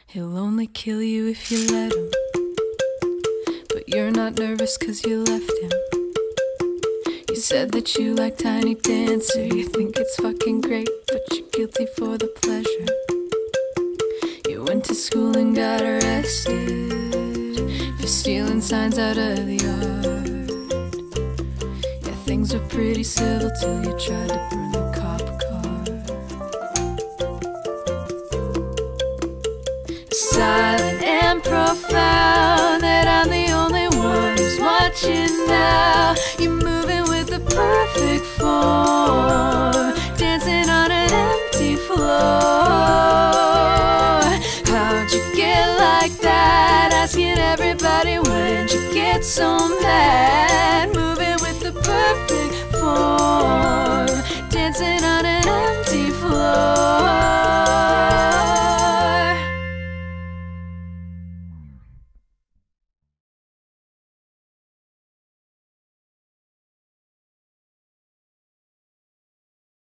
He'll only kill you if you let him. But you're not nervous 'cause you left him. You said that you like Tiny Dancer. You think it's fucking great, but you're guilty for the pleasure. You went to school and got arrested for stealing signs out of the yard. Yeah, things were pretty civil till you tried to burn the cop car. Silent and profound, that I'm the only one who's watching now. You're moving with the perfect form, dancing on an empty floor. How'd you get like that? Asking everybody, when'd you get so mad? Moving with the perfect form, dancing on an empty floor.